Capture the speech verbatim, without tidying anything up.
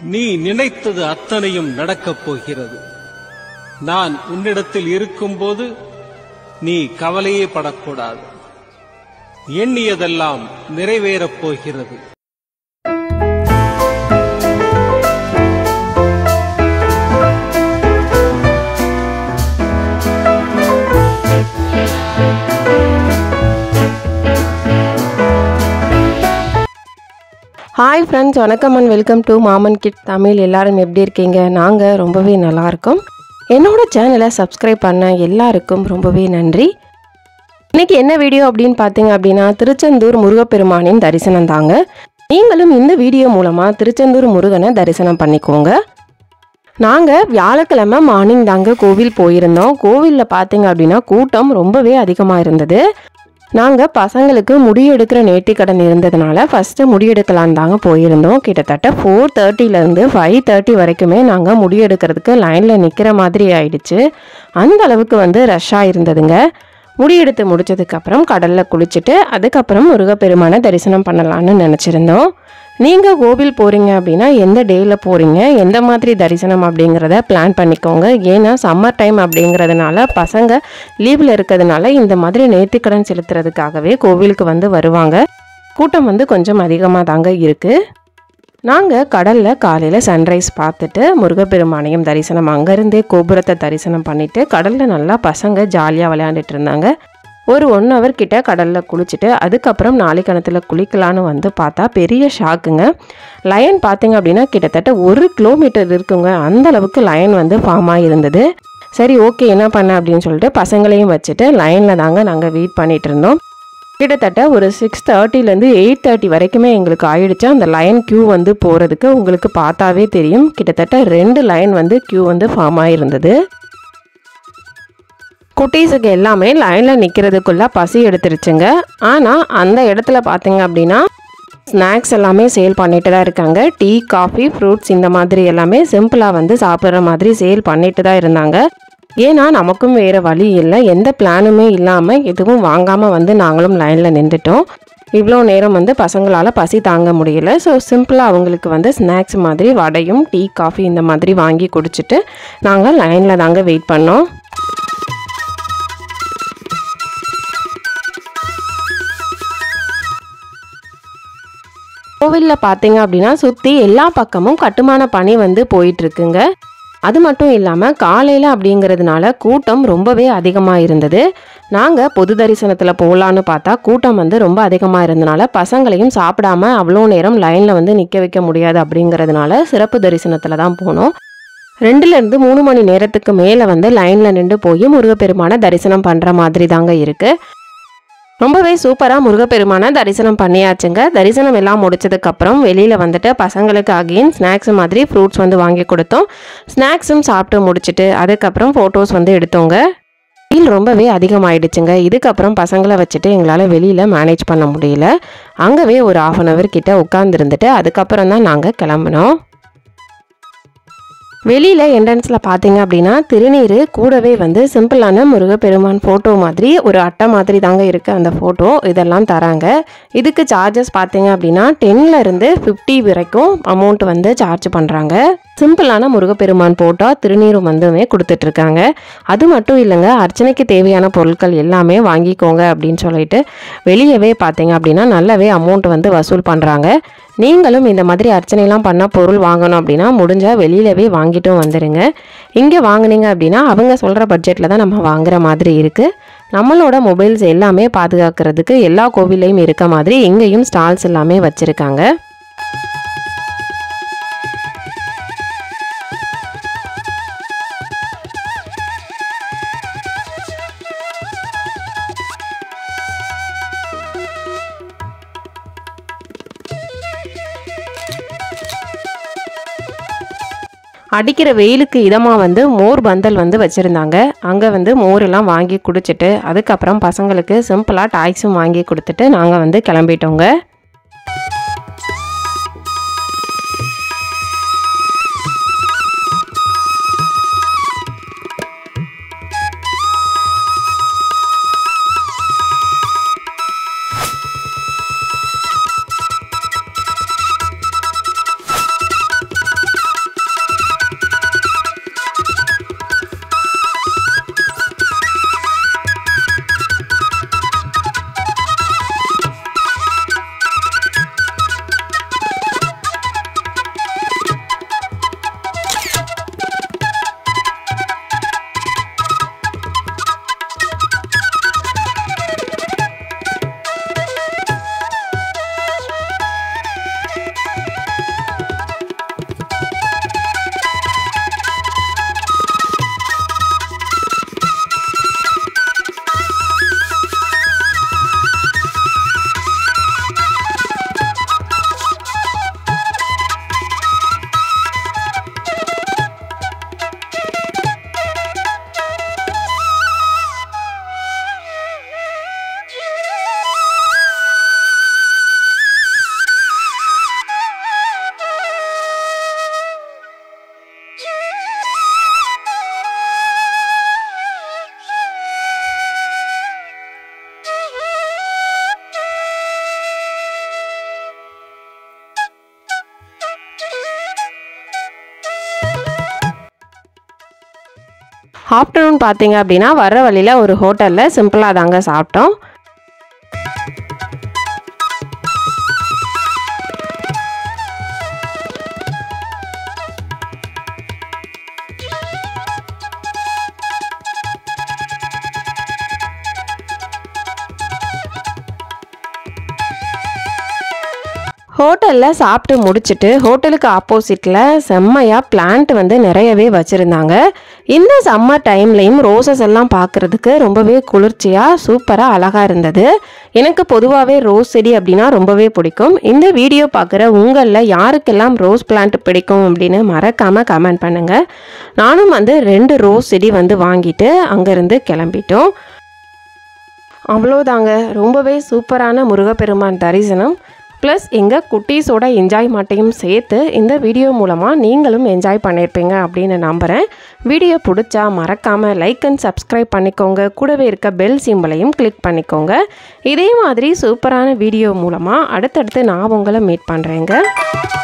நீ நினைத்தது அத்தனையும் நடக்கப் போகிறது. நான் உன்னிடத்தில் இருக்கும்போது நீ கவலையே படக்கூடாது. எண்ணியதெல்லாம் நிறைவேறப் போகிறது. ஹாய் ஃப்ரெண்ட்ஸ், வணக்கம் and welcome to Maaman kid Tamil. எல்லாரும் எப்படி இருக்கீங்க? நாங்கள் ரொம்பவே நல்லா இருக்கோம். என்னோட சேனலை சப்ஸ்கிரைப் பண்ண எல்லாருக்கும் ரொம்பவே நன்றி. இன்றைக்கி என்ன வீடியோ அப்படின்னு பார்த்தீங்க அப்படின்னா, திருச்செந்தூர் முருகப்பெருமானின் தரிசனம் தாங்க. நீங்களும் இந்த வீடியோ மூலமாக திருச்செந்தூர் முருகனை தரிசனம் பண்ணிக்கோங்க. நாங்கள் வியாழக்கிழமை மார்னிங் தாங்க கோவில் போயிருந்தோம். கோவிலில் பார்த்தீங்க அப்படின்னா கூட்டம் ரொம்பவே அதிகமாக இருந்தது. நாங்கள் பசங்களுக்கு முடி எடுக்கிற நேர்த்திக்கடன் இருந்ததுனால ஃபஸ்ட்டு முடி எடுக்கலான்னு தாங்க போயிருந்தோம். கிட்டத்தட்ட ஃபோர் தேர்ட்டிலேருந்து ஃபைவ் தேர்ட்டி வரைக்குமே நாங்கள் முடி எடுக்கிறதுக்கு லைனில் நிற்கிற மாதிரி ஆயிடுச்சு. அந்த அளவுக்கு வந்து ரஷ்ஷாக இருந்ததுங்க. முடி எடுத்து முடிச்சதுக்கப்புறம் கடலில் குளிச்சுட்டு அதுக்கப்புறம் முருகப்பெருமானை தரிசனம் பண்ணலான்னு நினச்சிருந்தோம். நீங்கள் கோவில் போகிறீங்க அப்படின்னா எந்த டேயில் போகிறீங்க, எந்த மாதிரி தரிசனம் அப்படிங்கிறத பிளான் பண்ணிக்கோங்க. ஏன்னா சம்மர் டைம் அப்படிங்கிறதுனால பசங்க லீவில் இருக்கிறதுனால இந்த மாதிரி நேர்த்திக்கடன் செலுத்துறதுக்காகவே கோவிலுக்கு வந்து வருவாங்க. கூட்டம் வந்து கொஞ்சம் அதிகமாக தாங்க இருக்குது. நாங்கள் கடலில் காலையில் சன்ரைஸ் பார்த்துட்டு முருகப்பெருமானையும் தரிசனம் அங்கேருந்தே கோபுரத்தை தரிசனம் பண்ணிவிட்டு கடலில் நல்லா பசங்க ஜாலியாக விளையாண்டுட்டு இருந்தாங்க. ஒரு ஒன் ஹவர் கிட்ட கடலில் குளிச்சுட்டு அதுக்கப்புறம் நாளை கிணத்துல குளிக்கலான்னு வந்து பார்த்தா பெரிய ஷாக்குங்க. லயன் பார்த்தீங்க அப்படின்னா கிட்டத்தட்ட ஒரு கிலோமீட்டர் இருக்குங்க. அந்த அளவுக்கு லயன் வந்து ஃபார்ம் ஆகியிருந்தது. சரி, ஓகே, என்ன பண்ண அப்படின்னு சொல்லிட்டு பசங்களையும் வச்சுட்டு லைனில் தாங்க நாங்கள் வெயிட் பண்ணிகிட்டு இருந்தோம். கிட்டத்தட்ட ஒரு சிக்ஸ் தேர்ட்டிலேருந்து எயிட் தேர்ட்டி வரைக்குமே எங்களுக்கு ஆயிடுச்சு அந்த லைன் க்யூ வந்து போகிறதுக்கு. உங்களுக்கு பார்த்தாவே தெரியும், கிட்டத்தட்ட ரெண்டு லைன் வந்து க்யூ வந்து ஃபார்ம் ஆகிருந்தது. குட்டீஸுக்கு எல்லாமே லைனில் நிற்கிறதுக்குள்ளே பசி எடுத்துருச்சுங்க. ஆனால் அந்த இடத்துல பார்த்தீங்க அப்படின்னா ஸ்நாக்ஸ் எல்லாமே சேல் பண்ணிட்டு தான் இருக்காங்க. டீ, காஃபி, ஃப்ரூட்ஸ் இந்த மாதிரி எல்லாமே சிம்பிளாக வந்து சாப்பிட்ற மாதிரி சேல் பண்ணிட்டு தான் இருந்தாங்க. ஏன்னா நமக்கும் வேறு வழி இல்லை, எந்த பிளானுமே இல்லாமல் எதுவும் வாங்காமல் வந்து நாங்களும் லைனில் நின்றுட்டோம். இவ்வளோ நேரம் வந்து பசங்களால் பசி தாங்க முடியல. ஸோ சிம்பிளாக அவங்களுக்கு வந்து ஸ்நாக்ஸ் மாதிரி வடையும் டீ, காஃபி இந்த மாதிரி வாங்கி குடிச்சிட்டு நாங்கள் லைனில் தாங்க வெயிட் பண்ணோம். கோவிலில் பார்த்தீங்க அப்படின்னா சுற்றி எல்லா பக்கமும் கட்டுமான பணி வந்து போயிட்டுருக்குங்க. அது மட்டும் இல்லாமல் காலையில் அப்படிங்கிறதுனால கூட்டம் ரொம்பவே அதிகமாக இருந்தது. நாங்கள் பொது தரிசனத்தில் போகலான்னு பார்த்தா கூட்டம் வந்து ரொம்ப அதிகமாக இருந்தனால பசங்களையும் சாப்பிடாம அவ்வளோ நேரம் லைனில் வந்து நிற்க வைக்க முடியாது அப்படிங்கிறதுனால சிறப்பு தரிசனத்தில் தான் போனோம். ரெண்டுலேருந்து மூணு மணி நேரத்துக்கு மேலே வந்து லைனில் நின்று போய் முருகப்பெருமானை தரிசனம் பண்ணுற மாதிரி தாங்க இருக்குது. ரொம்பவே சூப்பராக முருகப்பெருமானை தரிசனம் பண்ணியாச்சுங்க. தரிசனம் எல்லாம் முடிச்சதுக்கப்புறம் வெளியில் வந்துட்டு பசங்களுக்கு அகெயின் ஸ்நாக்ஸ் மாதிரி ஃப்ரூட்ஸ் வந்து வாங்கி கொடுத்தோம். ஸ்நாக்ஸும் சாப்பிட்டு முடிச்சுட்டு அதுக்கப்புறம் ஃபோட்டோஸ் வந்து எடுத்தோங்க. வெயில் ரொம்பவே அதிகமாகிடுச்சுங்க. இதுக்கப்புறம் பசங்களை வச்சுட்டு எங்களால் வெளியில் மேனேஜ் பண்ண முடியல. அங்கவே ஒரு ஆஃப் அன் ஹவர் கிட்ட உட்காந்துருந்துட்டு அதுக்கப்புறம் தான் நாங்கள் கிளம்பினோம். வெளியில் என்ட்ரன்ஸில் பார்த்தீங்க அப்படின்னா திருநீர் கூடவே வந்து சிம்பிளான முருகப்பெருமான் ஃபோட்டோ மாதிரி ஒரு அட்டை மாதிரி தாங்க இருக்குது அந்த ஃபோட்டோ. இதெல்லாம் தராங்க. இதுக்கு சார்ஜஸ் பார்த்தீங்க அப்படின்னா டென்லேருந்து ஃபிஃப்டி வரைக்கும் அமௌண்ட் வந்து சார்ஜ் பண்ணுறாங்க. சிம்பிளான முருகப்பெருமான் ஃபோட்டோ திருநீரும் வந்துமே கொடுத்துட்ருக்காங்க. அது மட்டும் இல்லைங்க, அர்ச்சனைக்கு தேவையான பொருட்கள் எல்லாமே வாங்கிக்கோங்க அப்படின்னு சொல்லிட்டு வெளியவே பார்த்தீங்க அப்படின்னா நல்லாவே அமௌண்ட் வந்து வசூல் பண்ணுறாங்க. நீங்களும் இந்த மாதிரி அர்ச்சனைலாம் பண்ண பொருள் வாங்கணும் அப்படின்னா முடிஞ்சால் வெளியிலவே வாங்கிட்டும் வந்துடுங்க. இங்கே வாங்கினீங்க அப்படின்னா அவங்க சொல்கிற பட்ஜெட்டில் தான் நம்ம வாங்குற மாதிரி இருக்குது. நம்மளோட மொபைல்ஸ் எல்லாமே பாதுகாக்கிறதுக்கு எல்லா கோவிலையும் இருக்க மாதிரி இங்கேயும் ஸ்டால்ஸ் எல்லாமே வச்சுருக்காங்க. அடிக்கிற வெயிலுக்கு இதமாக வந்து மோர் பந்தல் வந்து வச்சுருந்தாங்க. அங்கே வந்து மோரெல்லாம் வாங்கி குடிச்சிட்டு அதுக்கப்புறம் பசங்களுக்கு சிம்பிளாக டாய்ஸும் வாங்கி கொடுத்துட்டு நாங்கள் வந்து கிளம்பிட்டோங்க. ஆஃப்டர்நூன் பார்த்தீங்க அப்படின்னா வர வழியில் ஒரு ஹோட்டலில் சிம்பிளாக தாங்க சாப்பிட்டோம். ஹோட்டலில் சாப்பிட்டு முடிச்சுட்டு ஹோட்டலுக்கு ஆப்போசிட்டில் செம்மையாக பிளான்ட் வந்து நிறையவே வச்சுருந்தாங்க. இந்த சம்மர் டைம்லையும் ரோசஸ் எல்லாம் பார்க்குறதுக்கு ரொம்பவே குளிர்ச்சியாக சூப்பராக அழகாக இருந்தது. எனக்கு பொதுவாகவே ரோஸ் செடி அப்படின்னா ரொம்பவே பிடிக்கும். இந்த வீடியோ பார்க்குற உங்களில் யாருக்கெல்லாம் ரோஸ் பிளான்ட் பிடிக்கும் அப்படின்னு மறக்காமல் கமெண்ட் பண்ணுங்கள். நானும் வந்து ரெண்டு ரோஸ் செடி வந்து வாங்கிட்டு அங்கேருந்து கிளம்பிட்டோம். அவ்வளோதாங்க, ரொம்பவே சூப்பரான முருகப்பெருமான் தரிசனம் ப்ளஸ் எங்கள் குட்டீஸோட என்ஜாய்மெண்ட்டையும் சேர்த்து இந்த வீடியோ மூலமாக நீங்களும் என்ஜாய் பண்ணியிருப்பீங்க அப்படின்னு நம்புகிறேன். வீடியோ பிடிச்சா மறக்காமல் லைக் அண்ட் சப்ஸ்கிரைப் பண்ணிக்கோங்க. கூடவே இருக்க பெல் சிம்பலையும் கிளிக் பண்ணிக்கோங்க. இதே மாதிரி சூப்பரான வீடியோ மூலமாக அடுத்தடுத்து நான் உங்களை மீட் பண்ணுறேங்க.